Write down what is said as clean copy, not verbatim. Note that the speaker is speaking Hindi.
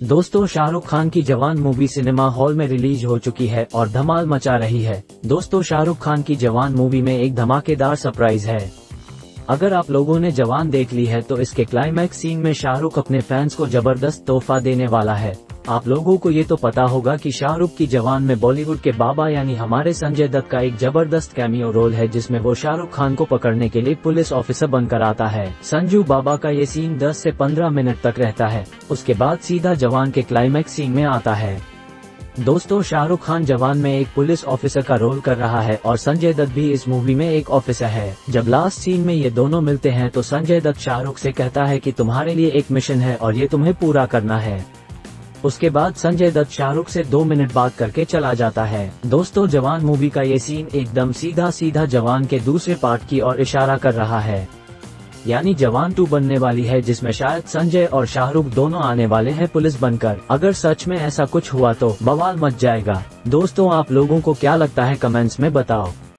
दोस्तों, शाहरुख खान की जवान मूवी सिनेमा हॉल में रिलीज हो चुकी है और धमाल मचा रही है। दोस्तों, शाहरुख खान की जवान मूवी में एक धमाकेदार सरप्राइज है। अगर आप लोगों ने जवान देख ली है तो इसके क्लाइमैक्स सीन में शाहरुख अपने फैंस को जबरदस्त तोहफा देने वाला है। आप लोगों को ये तो पता होगा कि शाहरुख की जवान में बॉलीवुड के बाबा यानी हमारे संजय दत्त का एक जबरदस्त कैमियो रोल है, जिसमें वो शाहरुख खान को पकड़ने के लिए पुलिस ऑफिसर बनकर आता है। संजू बाबा का ये सीन 10 से 15 मिनट तक रहता है। उसके बाद सीधा जवान के क्लाइमैक्स सीन में आता है। दोस्तों, शाहरुख खान जवान में एक पुलिस ऑफिसर का रोल कर रहा है और संजय दत्त भी इस मूवी में एक ऑफिसर है। जब लास्ट सीन में ये दोनों मिलते हैं तो संजय दत्त शाहरुख से कहता है कि तुम्हारे लिए एक मिशन है और ये तुम्हें पूरा करना है। उसके बाद संजय दत्त शाहरुख से 2 मिनट बात करके चला जाता है। दोस्तों, जवान मूवी का ये सीन एकदम सीधा जवान के दूसरे पार्ट की ओर इशारा कर रहा है, यानी जवान 2 बनने वाली है, जिसमें शायद संजय और शाहरुख दोनों आने वाले हैं पुलिस बनकर। अगर सच में ऐसा कुछ हुआ तो बवाल मच जाएगा। दोस्तों, आप लोगों को क्या लगता है कमेंट्स में बताओ।